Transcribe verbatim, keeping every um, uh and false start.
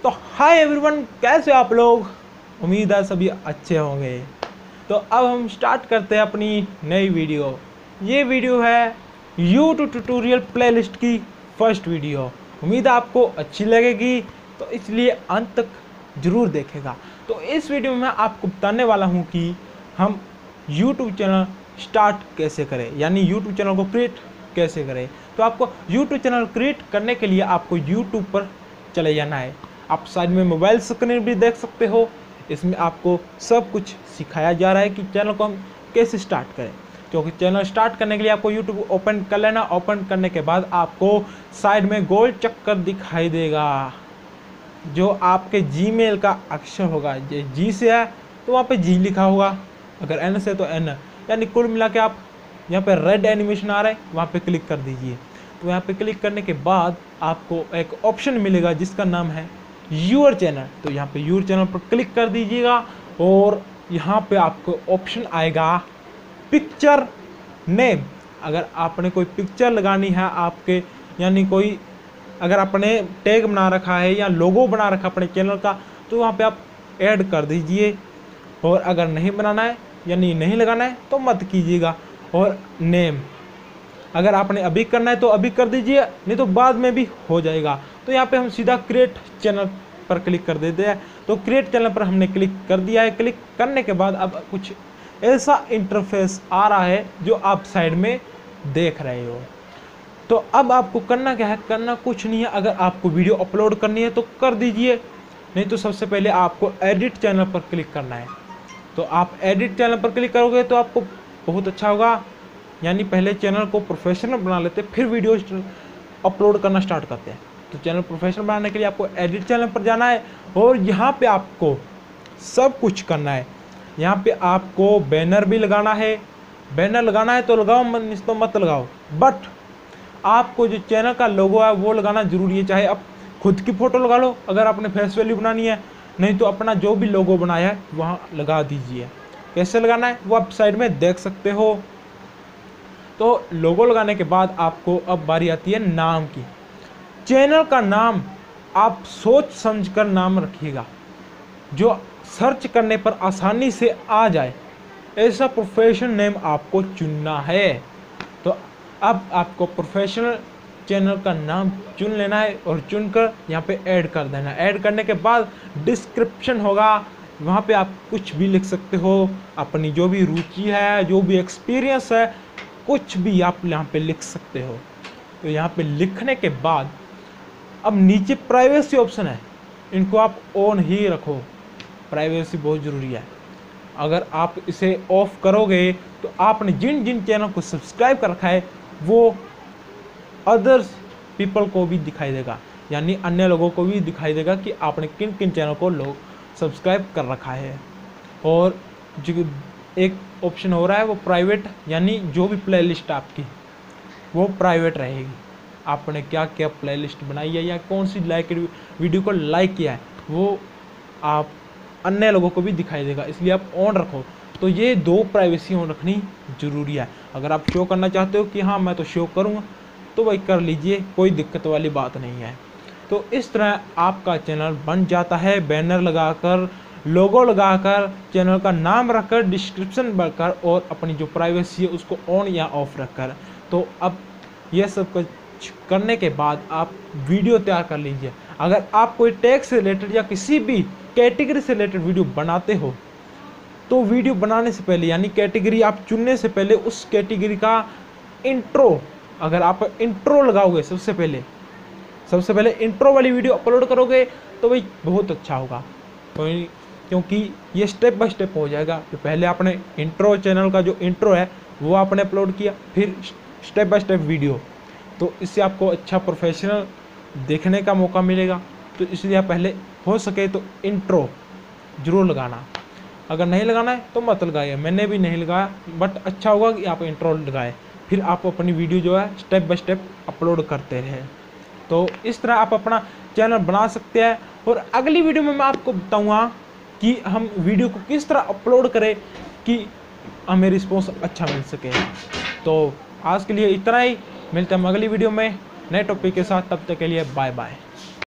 तो hi everyone, कैसे आप लोग। उम्मीद है सभी अच्छे होंगे। तो अब हम स्टार्ट करते हैं अपनी नई वीडियो। ये वीडियो है यूट्यूब ट्यूटोरियल प्लेलिस्ट की फर्स्ट वीडियो। उम्मीद है आपको अच्छी लगेगी, तो इसलिए अंत तक ज़रूर देखेगा। तो इस वीडियो में मैं आपको बताने वाला हूँ कि हम यूट्यूब चैनल स्टार्ट कैसे करें, यानी यूट्यूब चैनल को क्रिएट कैसे करें। तो आपको यूट्यूब चैनल क्रिएट करने के लिए आपको यूट्यूब पर चले जाना है। आप साइड में मोबाइल स्क्रीन भी देख सकते हो, इसमें आपको सब कुछ सिखाया जा रहा है कि चैनल को हम कैसे स्टार्ट करें। क्योंकि चैनल स्टार्ट करने के लिए आपको यूट्यूब ओपन कर लेना। ओपन करने के बाद आपको साइड में गोल चक्कर दिखाई देगा, जो आपके जीमेल का अक्षर होगा। जी से है तो वहाँ पे जी लिखा होगा, अगर एन से तो एन, यानी कुल मिला के आप यहाँ पे रेड एनिमेशन आ रहा है, वहाँ पे क्लिक कर दीजिए। तो यहाँ पे क्लिक करने के बाद आपको एक ऑप्शन मिलेगा जिसका नाम है यूर चैनल। तो यहाँ पे यूर चैनल पर क्लिक कर दीजिएगा और यहाँ पे आपको ऑप्शन आएगा पिक्चर नेम। अगर आपने कोई पिक्चर लगानी है आपके, यानी कोई अगर आपने टैग बना रखा है या लोगो बना रखा अपने चैनल का, तो वहाँ पे आप ऐड कर दीजिए। और अगर नहीं बनाना है यानी नहीं लगाना है तो मत कीजिएगा। और नेम अगर आपने अभी करना है तो अभी कर दीजिए, नहीं तो बाद में भी हो जाएगा। तो यहाँ पे हम सीधा क्रिएट चैनल पर क्लिक कर देते हैं। तो क्रिएट चैनल पर हमने क्लिक कर दिया है। क्लिक करने के बाद अब कुछ ऐसा इंटरफेस आ रहा है जो आप साइड में देख रहे हो। तो अब आपको करना क्या है, करना कुछ नहीं है। अगर आपको वीडियो अपलोड करनी है तो कर दीजिए, नहीं तो सबसे पहले आपको एडिट चैनल पर क्लिक करना है। तो आप एडिट चैनल पर क्लिक करोगे तो आपको बहुत अच्छा होगा, यानी पहले चैनल को प्रोफेशनल बना लेते फिर वीडियो अपलोड करना स्टार्ट करते हैं। तो चैनल प्रोफेशनल बनाने के लिए आपको एडिट चैनल पर जाना है और यहाँ पे आपको सब कुछ करना है। यहाँ पे आपको बैनर भी लगाना है। बैनर लगाना है तो लगाओ, मत तो मत लगाओ, बट आपको जो चैनल का लोगो है वो लगाना जरूरी है। चाहे आप खुद की फ़ोटो लगा लो अगर आपने फेस वैल्यू बनानी है, नहीं तो अपना जो भी लोगो बनाया है वहाँ लगा दीजिए। कैसे लगाना है वो आप साइड में देख सकते हो। तो लोगो लगाने के बाद आपको अब बारी आती है नाम की। चैनल का नाम आप सोच समझकर नाम रखिएगा, जो सर्च करने पर आसानी से आ जाए। ऐसा प्रोफेशनल नेम आपको चुनना है। तो अब आपको प्रोफेशनल चैनल का नाम चुन लेना है और चुनकर यहाँ पे ऐड कर देना है। ऐड करने के बाद डिस्क्रिप्शन होगा, वहाँ पे आप कुछ भी लिख सकते हो, अपनी जो भी रुचि है, जो भी एक्सपीरियंस है, कुछ भी आप यहाँ पे लिख सकते हो। तो यहाँ पे लिखने के बाद अब नीचे प्राइवेसी ऑप्शन है, इनको आप ऑन ही रखो। प्राइवेसी बहुत ज़रूरी है। अगर आप इसे ऑफ करोगे तो आपने जिन जिन चैनल को सब्सक्राइब कर रखा है वो अदर्स पीपल को भी दिखाई देगा, यानी अन्य लोगों को भी दिखाई देगा कि आपने किन किन चैनल को लोग सब्सक्राइब कर रखा है। और जो एक ऑप्शन हो रहा है वो प्राइवेट, यानी जो भी प्लेलिस्ट आपकी वो प्राइवेट रहेगी। आपने क्या क्या प्लेलिस्ट बनाई है या कौन सी लाइक वीडियो को लाइक किया है वो आप अन्य लोगों को भी दिखाई देगा, इसलिए आप ऑन रखो। तो ये दो प्राइवेसी ऑन रखनी ज़रूरी है। अगर आप शो करना चाहते हो कि हाँ मैं तो शो करूँगा तो वही कर लीजिए, कोई दिक्कत वाली बात नहीं है। तो इस तरह आपका चैनल बन जाता है। बैनर लगाकर, लोगो लगाकर, चैनल का नाम रखकर, डिस्क्रिप्शन भरकर और अपनी जो प्राइवेसी है उसको ऑन या ऑफ रखकर। तो अब ये सब कुछ करने के बाद आप वीडियो तैयार कर लीजिए। अगर आप कोई टैग से रिलेटेड या किसी भी कैटेगरी से रिलेटेड वीडियो बनाते हो तो वीडियो बनाने से पहले, यानी कैटेगरी आप चुनने से पहले, उस कैटेगरी का इंट्रो, अगर आप इंट्रो लगाओगे सबसे पहले सबसे पहले इंट्रो वाली वीडियो अपलोड करोगे तो भाई बहुत अच्छा होगा। तो क्योंकि ये स्टेप बाय स्टेप हो जाएगा। तो पहले आपने इंट्रो, चैनल का जो इंट्रो है वो आपने अपलोड किया, फिर स्टेप बाय स्टेप वीडियो। तो इससे आपको अच्छा प्रोफेशनल देखने का मौका मिलेगा। तो इसलिए आप पहले हो सके तो इंट्रो ज़रूर लगाना। अगर नहीं लगाना है तो मत लगाइए, मैंने भी नहीं लगाया, बट अच्छा होगा कि आप इंट्रो लगाए, फिर आप अपनी वीडियो जो है स्टेप बाय स्टेप अपलोड करते रहें। तो इस तरह आप अपना चैनल बना सकते हैं। और अगली वीडियो में मैं आपको बताऊंगा कि हम वीडियो को किस तरह अपलोड करें कि हमें रिस्पॉन्स अच्छा मिल सके। तो आज के लिए इतना ही, मिलते हैं हम अगली वीडियो में नए टॉपिक के साथ। तब तक के लिए बाय बाय।